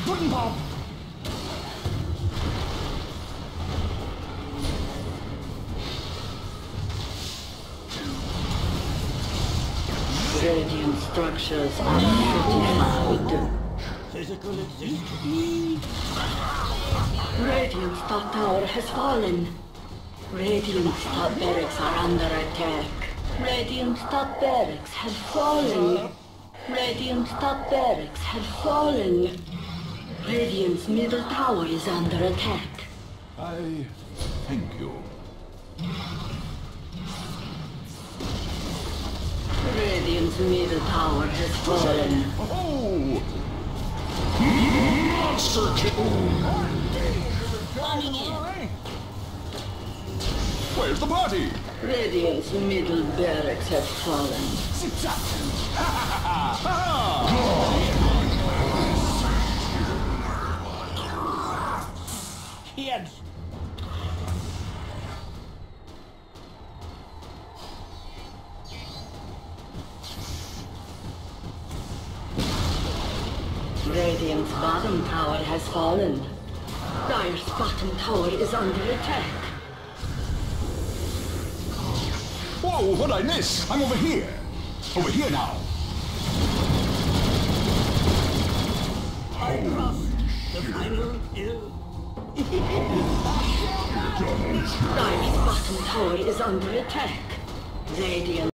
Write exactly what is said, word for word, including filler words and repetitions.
Couldn't pop. Radiant structures are fortified. Physical existence. Radiant's top tower has fallen. Radiant's top barracks are under attack. Radiant's top barracks have fallen. Radiant's top barracks have fallen. Radiant's middle tower is under attack. I thank you. Radiant's middle tower has fallen. Oh! Monster kill! Coming in. Where's the party? Radiant's middle barracks have fallen. Kids. Radiant's bottom tower has fallen. Dire's bottom tower is under attack. Whoa, what'd I miss? I'm over here. Over here now. I trust the final kill. Dire's bottom tower is under attack. Radiant